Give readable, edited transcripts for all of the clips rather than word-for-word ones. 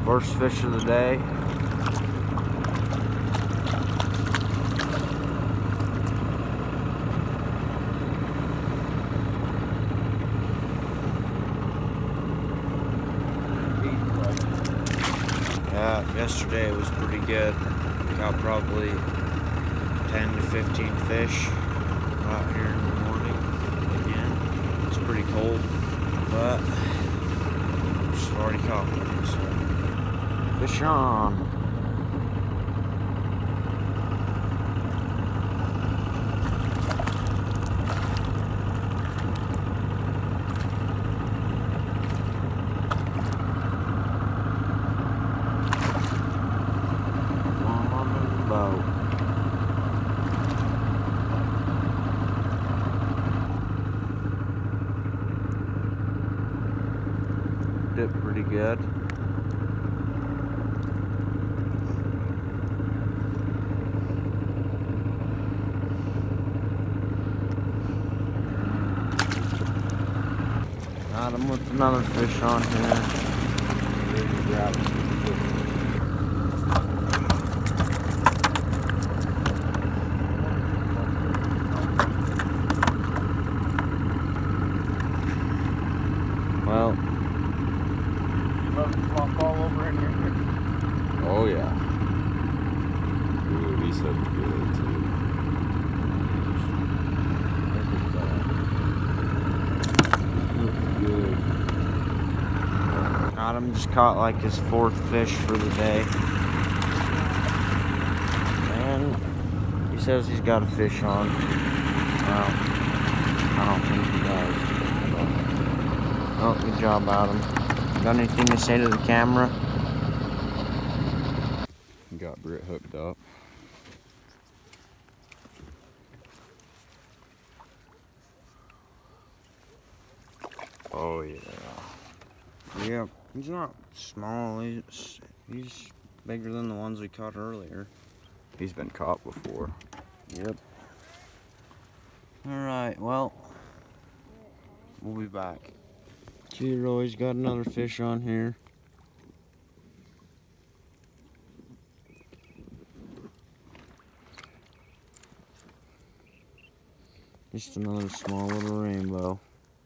First fish of the day. Yeah, yesterday it was pretty good. Got probably 10 to 15 fish out here in the morning. Again, it's pretty cold, but just already caught one, so fish on. Did pretty good. Got him with another fish on here. Well, flop all over in here. Oh yeah. Ooh, he's looking good too. Looking good. got him, just caught like his 4th fish for the day. And he says he's got a fish on. Well, I don't think he does. Oh, good job, Adam. Got anything to say to the camera? Got Britt hooked up. Oh yeah. Yeah, he's not small. He's bigger than the ones we caught earlier. He's been caught before. Yep. Alright, well, we'll be back. T-Roy's got another fish on here. Just another small little rainbow.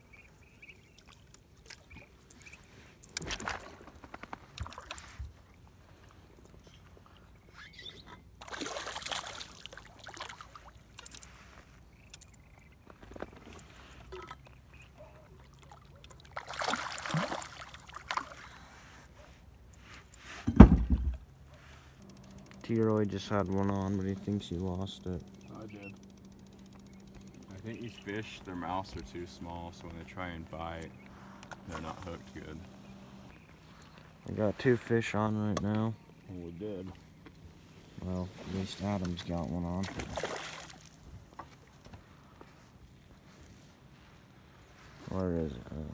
T-Roy just had one on, but he thinks he lost it. I did. I think these fish, their mouths are too small, so when they try and bite, they're not hooked good. I got 2 fish on right now. Well, we did. Well, at least Adam's got one on. Where is it? Oh.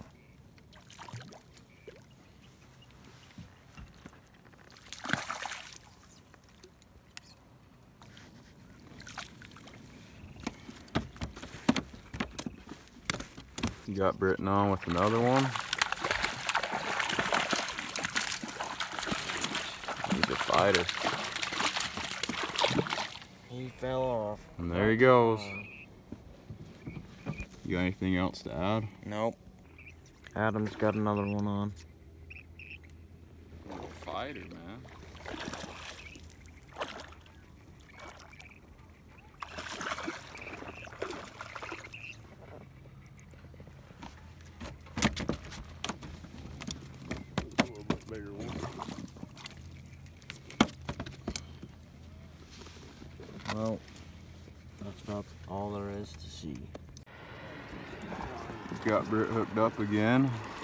You got Britton on with another one. He's a fighter. He fell off. And there he goes. You got anything else to add? Nope. Adam's got another one on. Oh, fighter, man. Bigger one. Well, that's about all there is to see. Got Britt hooked up again.